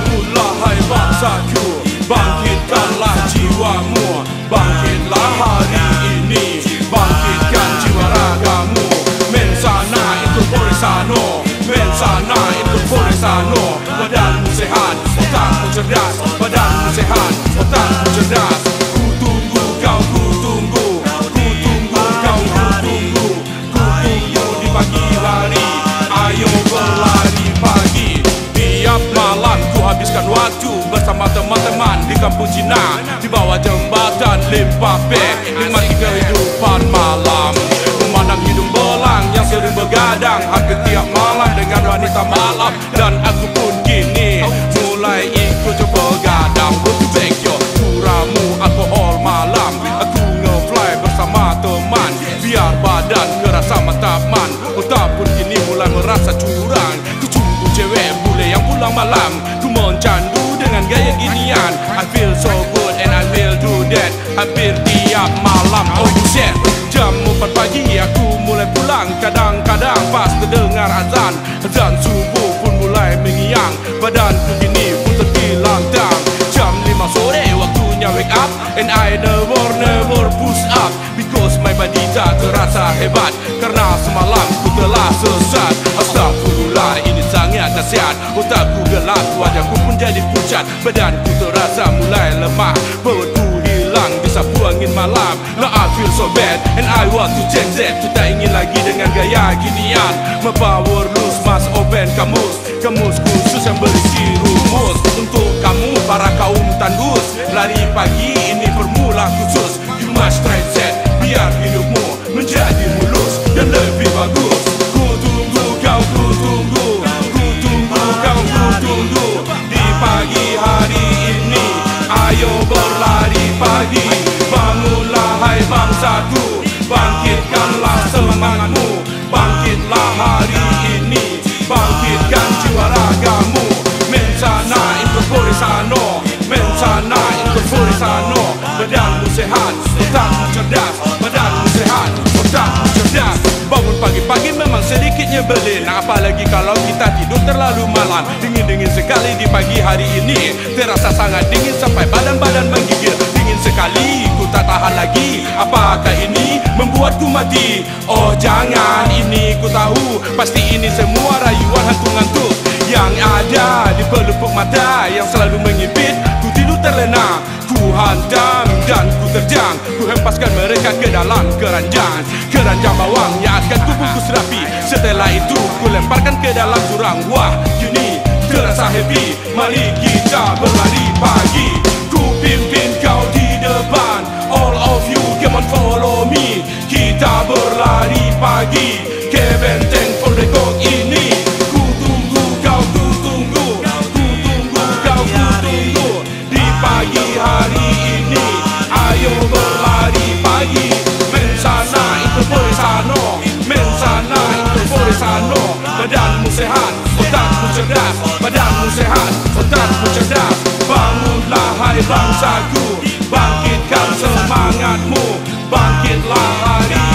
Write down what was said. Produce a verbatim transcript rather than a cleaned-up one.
Bangunlah hai bangsaku, bangkitkanlah jiwamu, bangkitlah hari ini, bangkitkan jiwa ragamu. Mensana incorpore sano, mensana incorpore sano. Badanmu sehat, otakmu cerdas, badanmu sehat, otakmu cerdas. Ku tunggu kau, ku tunggu, ku tunggu kau, ku tunggu, ku tunggu di pagi hari. Ayo berlari pagi. Tiap malam ku habiskan waktu bersama teman-teman di kampung Cina, di bawah jembatan Limpape, nikmati kehidupan malam, memandang hidung belang yang sering begadang hampir tiap malam dengan wanita malam. Dan aku pun kini mulai ikut begadang. Berbekyo kuramu alkohol malam, aku nge-fly bersama teman, biar badan kerasa mataman. Otak pun kini mulai merasa curang. Ku cumbu cewek bule yang pulang malam, ku mencandu dengan gaya ginian. I feel so good and I will do that hampir tiap malam. Oh shit, jam empat pagi aku mulai pulang. Kadang-kadang pas terdengar azan, azan subuh pun mulai mengiang. Badanku kini pun tergilantang. Jam lima sore waktunya wake up, and I never never push up because my body tak terasa hebat karena semalam ku telah sesat. Astagfirullah, ini sangat dahsyat. Otakku gelap, wajahku pun jadi pucat, badanku terasa mulai lemah, perutku hilang disapu angin malam. Now I feel so bad and I want to change that. Ku tak ingin lagi dengan gaya ginian. My power loose, must open kamus, kamus khusus yang berisi rumus untuk kamu para kaum tandus. Lari pagi ini formula khusus. You must try that biar hidupmu menjadi mulus dan lebih bagus. Ku tunggu kau, ku tunggu, ku tunggu kau, ku tunggu di pagi hari ini. Ayo berlari pagi, bangunlah hai bangsaku, bangkitkanlah semangatmu, bangkitlah hari ini, bangkitkan jiwa ragamu. Mensana incorpore sano, mensana incorpore sano. Badanmu sehat, otakmu cerdas, badanmu sehat, otakmu cerdas. Bangun pagi-pagi memang sedikit nyebelin, apalagi kalau kita tidur terlalu malam. Dingin-dingin sekali di pagi hari ini, terasa sangat dingin sampai badan-badan menggigil. Dingin sekali, ku tak tahan lagi. Apakah ini membuatku mati? Oh jangan, ini ku tahu, pasti ini semua rayuan hantu ngantuk yang ada di pelupuk mata yang selalu mengipit. Ku tidur terlena, ku hantam dan ku terjang. Ku hempaskan mereka ke dalam keranjang, keranjang bawang yang akan ku bungkus rapi. Setelah itu ku lemparkan ke dalam jurang. Wah, kini terasa happy. Mari kita berlari pagi. Ku pimpin kau di depan, all of you come on follow me. Kita berlari pagi ke benteng Polrekok ini. Ku tunggu kau, ku tunggu, ku tunggu kau, ku tunggu di pagi hari ini. Ayo berlari pagi. Mensana incorpore sano, mensana incorpore sano. Badanmu sehat, otakmu cerdas, badanmu sehat, otakmu cerdas. Bangunlah hai bangsaku, bangkitkan semangatmu, bangkitlah hari